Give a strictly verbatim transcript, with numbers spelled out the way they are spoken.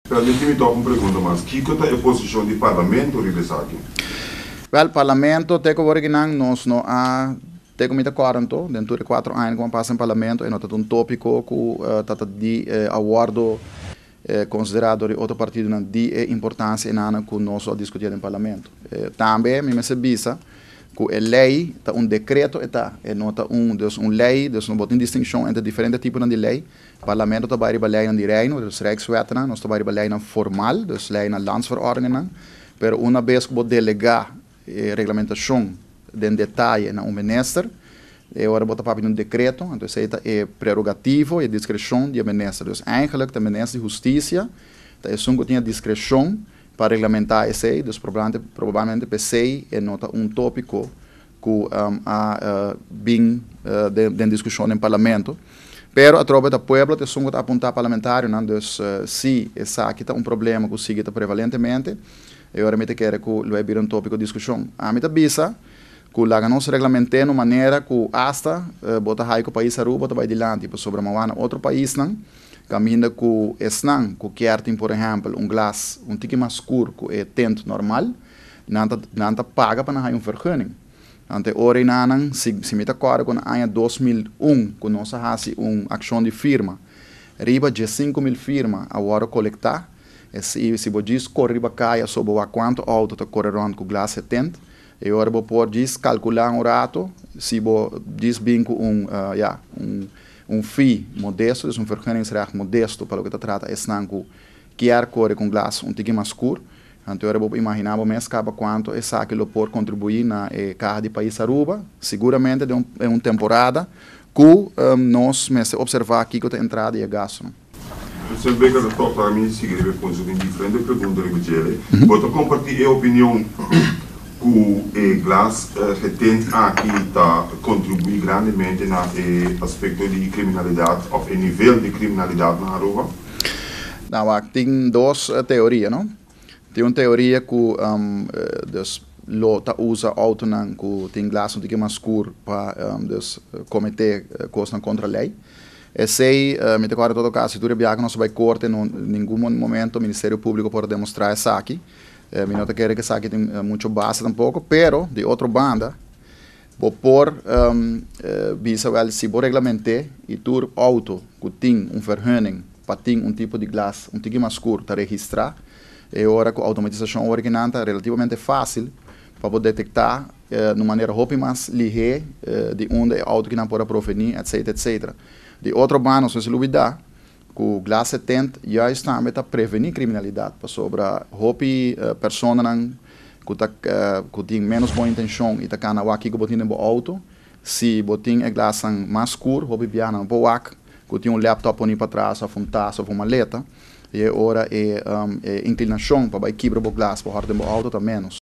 Permíteme então uma pergunta mais. Que é a posição do parlamento sobre isso aqui? Well, o parlamento tem que originar nós não há tem que quarto dentro de quatro anos quando passa no parlamento e nota um tópico que uh, tata de uh, awardo uh, considerado de outro partido na de importância na que nós discutir no parlamento. Uh, também me se bisa que a lei tá um decreto eta é nota um dus um lei dus não bota em distinção entre diferentes tipos de lei. O parlamento tá bij de lei de reino dus rijkswetten nós tá bij de lei formal dus lei na landsverordeningen. Pero uma vez que bot delegar eh, regulamentação de detalhe na um minister, e agora bota para um decreto, então isso é prerrogativo e discrição do minister. Dus eigenlijk de minister de justiça, tá é que tinha discrição para regulamentar isso aí, dus provavelmente provavelmente P C é nota um tópico que um, a uh, bem uh, de, de discussão no parlamento. Pero a tropa da pueblo te sungo a apontar parlamentário, não? Dus uh, se essa aqui tá um problema que sigue prevalentemente, eu realmente quero que lo é um tópico de discussão. A mim tá bisa que lá nós reglamentemos de maneira que hasta uh, bota aí que o país aruba tá vai adiante, tipo sobre uma outro país não, caminha que esnan que quer tem por exemplo um glas um tique mais escuro que é tento normal, não tá não tá paga para não um vergunning. Ante ora inanan se se meta agora com a ano dois mil e um que nós hasi uma ação de firma, riba de cinco mil firma agora coletar. E se se você diz corre para caia sobre o quanto auto está correndo com glas setenta, e agora você pode diz calcular um rato, se você diz bem com um uh, yeah, um um fee modesto, dus um vergunningsrecht modesto para o que está trata, é snanco que quer correr com glas um tique mais escuro. Então, eu vou imaginar mais capa quanto essa que pode contribuir na eh, carro de país Aruba, seguramente de um, é uma temporada que um, nós mas observar aqui que a entrada e a gasto. Você vê que a toca a mim seguir com uma diferente pergunta de ele. Vou compartilhar a opinião que o Glass retém aqui está contribui grandemente no aspecto de criminalidade ou em nível de criminalidade na Aruba. Não, tem duas uh, teorias, não? Tem uma teoria que um, dus, lota usa auto nan que tem glas um pouquinho mais escuro para um, dus, cometer uh, coisas contra a lei. E sei, uh, me decora todo caso, se tu rebiaga não se vai corte, em nenhum momento o Ministério Público pode demonstrar isso aqui. Uh, me nota que isso aqui tem uh, muito base tampouco, pero de outra banda, vou pôr, um, uh, bisa well, se vou reglamentar e tu auto que tem um vergunning para ter um tipo de glas um pouquinho mais escuro para registrar, e agora com a automatização original é relativamente fácil para poder detectar eh, de maneira roupa mais ligeira eh, de onde o auto que não pode provenir, etc, etcétera. De outro bando, não se olvidar que o Glass setenta já está a prevenir criminalidade para sobre a roupa eh, pessoa que tá eh, que tem menos boa intenção e está cana aqui que botin no auto, se botin é glass mais escuro, roupa piana boa que tem um laptop ali para trás, ou um taça, ou uma maleta. E agora é, um, é inclinação para quebrar o glas para o auto está menos.